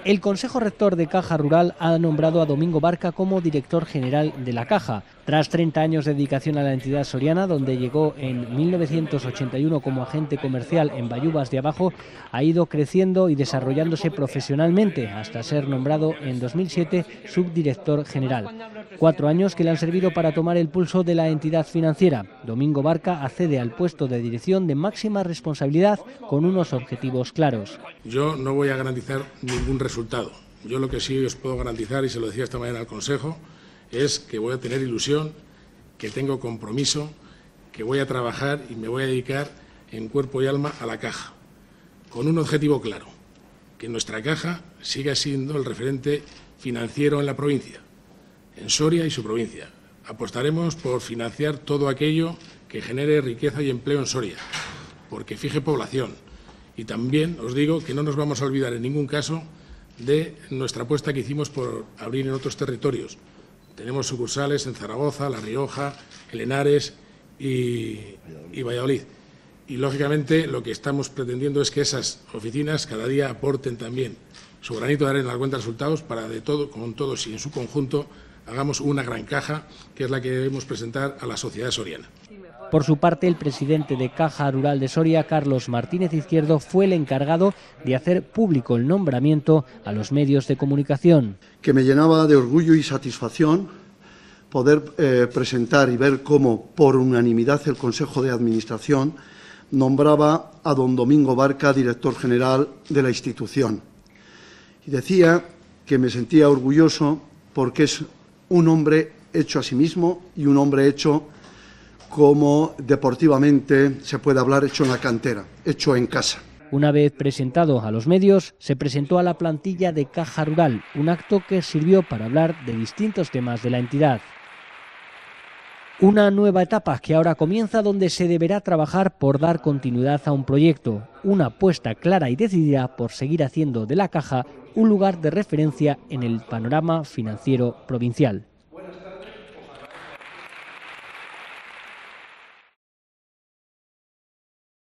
El Consejo Rector de Caja Rural ha nombrado a Domingo Barca como director general de la Caja. Tras 30 años de dedicación a la entidad soriana, donde llegó en 1981 como agente comercial en Bayubas de Abajo, ha ido creciendo y desarrollándose profesionalmente hasta ser nombrado en 2007 subdirector general. 4 años que le han servido para tomar el pulso de la entidad financiera. Domingo Barca accede al puesto de dirección de máxima responsabilidad con unos objetivos claros. Yo no voy a garantizar ningún resultado. Yo lo que sí os puedo garantizar, y se lo decía esta mañana al Consejo, es que voy a tener ilusión, que tengo compromiso, que voy a trabajar y me voy a dedicar en cuerpo y alma a la Caja, con un objetivo claro, que nuestra Caja siga siendo el referente financiero en la provincia, en Soria y su provincia. Apostaremos por financiar todo aquello que genere riqueza y empleo en Soria, porque fije población. Y también os digo que no nos vamos a olvidar en ningún caso de nuestra apuesta que hicimos por abrir en otros territorios. Tenemos sucursales en Zaragoza, La Rioja, en Henares y Valladolid. Y, lógicamente, lo que estamos pretendiendo es que esas oficinas cada día aporten también su granito de arena a la cuenta de resultados para, con todos y en su conjunto, hagamos una gran caja, que es la que debemos presentar a la sociedad soriana. Por su parte, el presidente de Caja Rural de Soria, Carlos Martínez Izquierdo, fue el encargado de hacer público el nombramiento a los medios de comunicación. Que me llenaba de orgullo y satisfacción poder presentar y ver cómo, por unanimidad, el Consejo de Administración nombraba a don Domingo Barca director general de la institución. Y decía que me sentía orgulloso porque es un hombre hecho a sí mismo y un hombre hecho como deportivamente se puede hablar, hecho en la cantera, hecho en casa. Una vez presentado a los medios, se presentó a la plantilla de Caja Rural, un acto que sirvió para hablar de distintos temas de la entidad. Una nueva etapa que ahora comienza, donde se deberá trabajar por dar continuidad a un proyecto, una apuesta clara y decidida por seguir haciendo de la Caja un lugar de referencia en el panorama financiero provincial.